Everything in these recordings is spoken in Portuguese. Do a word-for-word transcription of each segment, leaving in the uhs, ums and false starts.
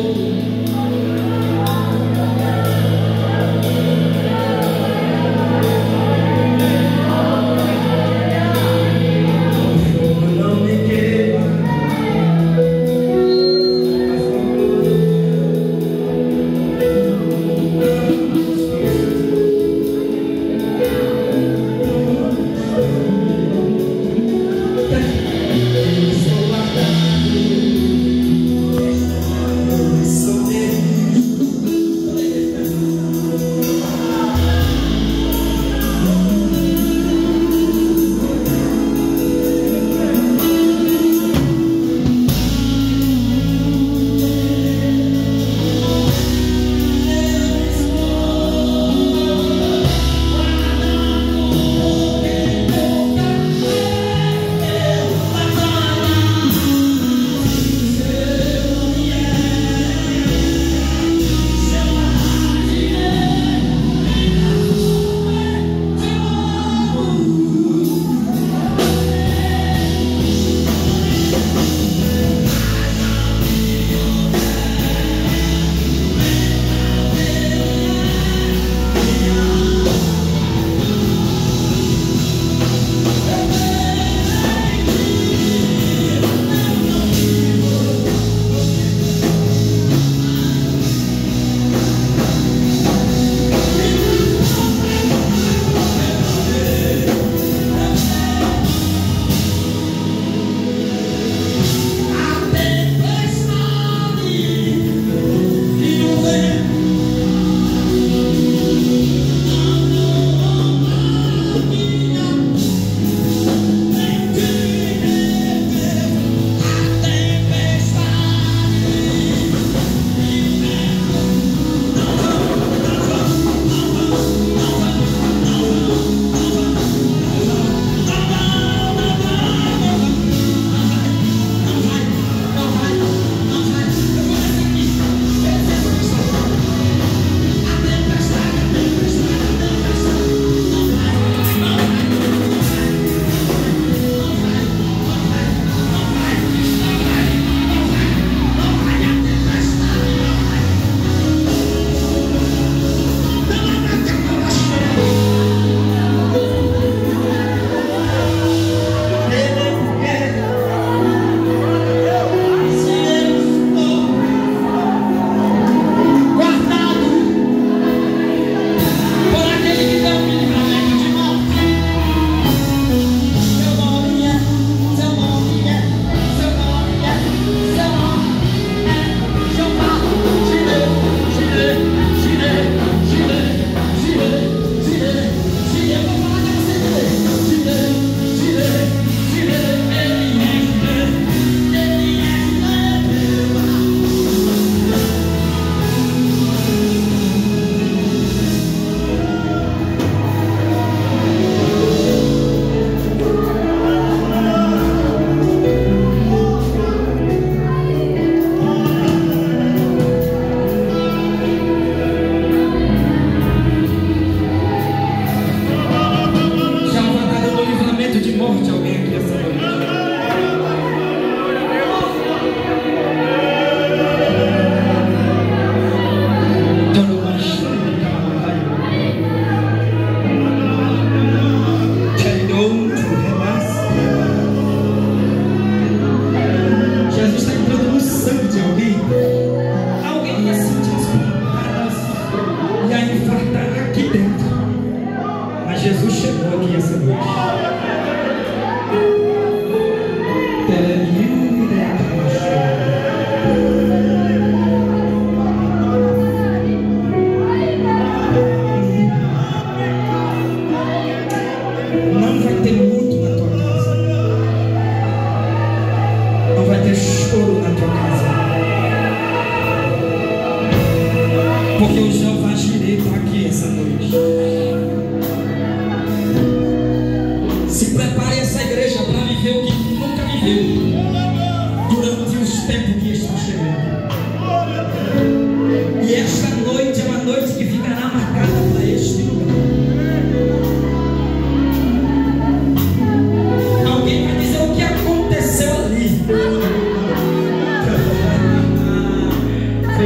Foi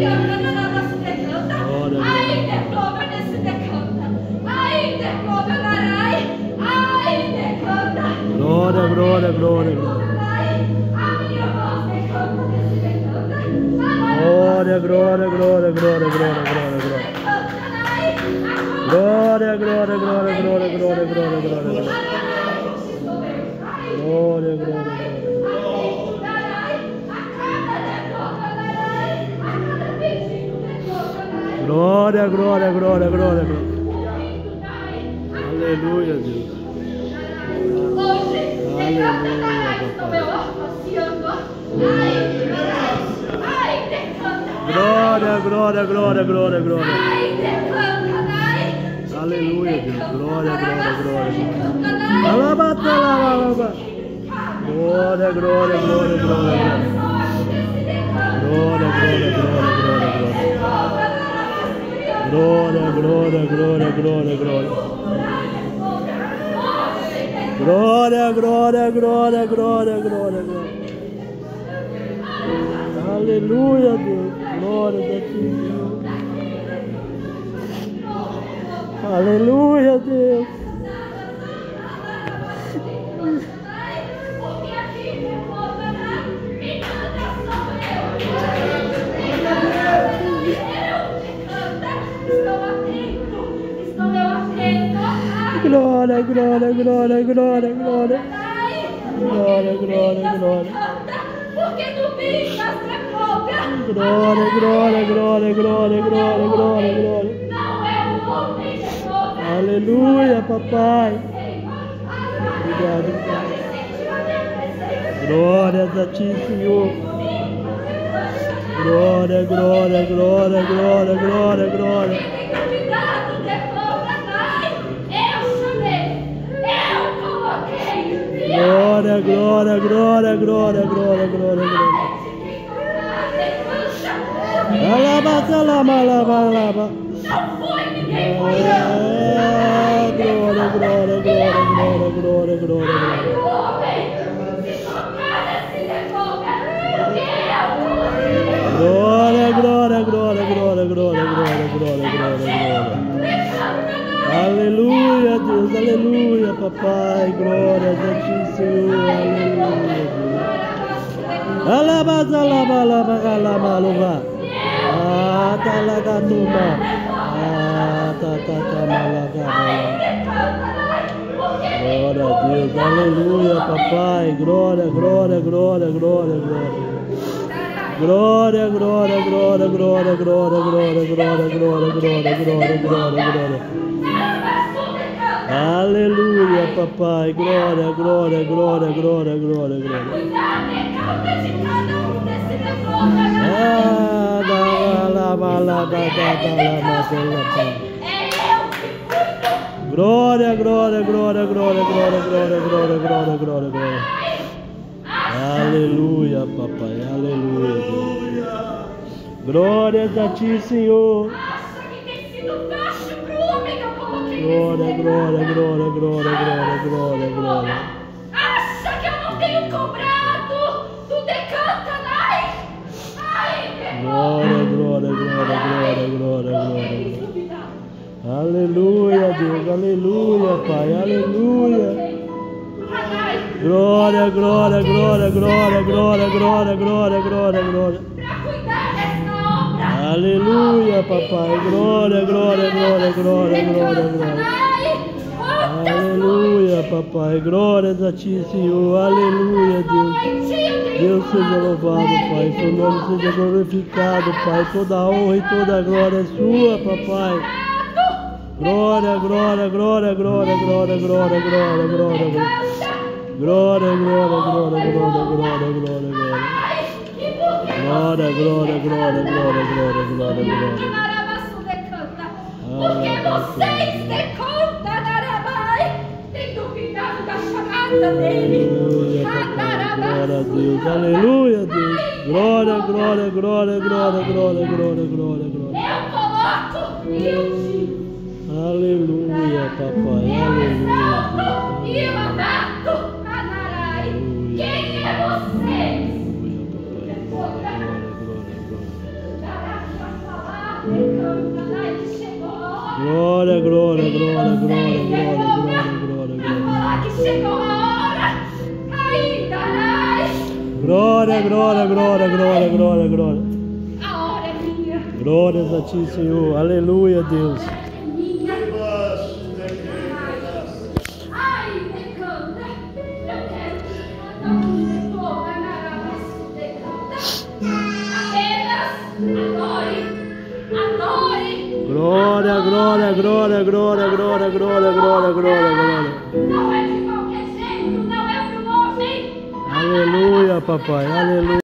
Glória, glória, glória, glória. Glória, glória, glória, glória, glória, glória, glória. Glória, glória, glória, glória, glória, glória, glória. Glória, glória, glória. Glória, glória, glória, glória, glória. Aleluia, Deus. Aleluia, papai. Glória, glória, glória, glória, glória. Aleluia, Deus. Glória, glória, glória. Alabata, alaba. Glória, glória, glória, glória. Glória, glória, glória, glória, glória. Glória, glória, glória, glória, glória. Glória, glória, glória, glória, glória, glória. Aleluia, Deus. Glória a ti, Senhor. Aleluia, Deus. Glória, glória, glória, glória, glória. Glória, glória, glória. Porque tu viste a própria. Glória, glória, glória, glória, glória, glória, glória. Não é o homem de glória. Aleluia, papai. Obrigado, Pai. Glórias a ti, Senhor. Glória, glória, glória, glória, glória, glória. Glória, glória, glória, glória, glória, glória, glória. Alaba, alaba, alaba, alaba. Glória, glória, glória, glória, glória, glória, glória. Glória, glória, glória, glória, glória, glória, glória, glória, glória. Aleluia, Deus, aleluia, papai, glórias a ti, Senhor, aleluia, Deus. Alaba, alaba, alaba, alaba, alaba. Ah, talagatuma. Ah, tatatamalagaba. Glória a Deus, aleluia, papai, glória, glória, glória, glória, glória. Glória, glória, glória, glória, glória, glória, glória, glória, glória, glória, glória, glória. Aleluia, papai, glória, glória, glória, glória, glória, glória. Ah, da la la la da da da la ma da la pa. Glória, glória, glória, glória, glória, glória, glória, glória, glória, glória. Aleluia, papai, aleluia, Deus. Glórias a ti, Senhor. Glória, glória, glória, glória, glória, glória, glória. Acha que eu não tenho cobrado? Tu decanta, ai! Glória, glória, glória, glória, glória, glória. Aleluia, Deus, aleluia, Pai, aleluia. Glória, glória, glória, glória, glória, glória, glória, glória, glória. Aleluia, papai, glória, glória, glória, glória, glória, glória. Aleluia, papai, glórias a ti, Senhor, aleluia, Deus. Deus seja louvado, Pai, seu nome seja glorificado, Pai, toda a honra e toda a glória é sua, papai. Glória, glória, glória, glória, glória, glória, glória, glória, glória. Glória, glória, glória, glória, glória, glória, glória. Glória, glória, glória, glória, glória, glória, glória. Porque vocês deconta, Narabai, tem duvidado da chamada dele. Glória a Deus, aleluia, Deus. Glória, glória, glória, glória, glória, glória, glória, glória. Eu coloco Deus. Aleluia, papai, aleluia. E eu mato, Anarai. Quem é você? Aleluia, papai. Glória, glória, glória. Glória, glória, glória, glória, glória, glória, glória, glória. Ah, que chegou a hora ainda mais. Glória, glória, glória, glória, glória, glória. A hora é minha. Glórias a ti, Senhor. Aleluia, Deus. A hora é minha. Ai, decanta. Eu quero apenas adore. Adore. Glória, glória, glória, glória, glória, glória, glória, glória, glória. Não é de qualquer jeito, não é pro homem. Aleluia, papai. Aleluia.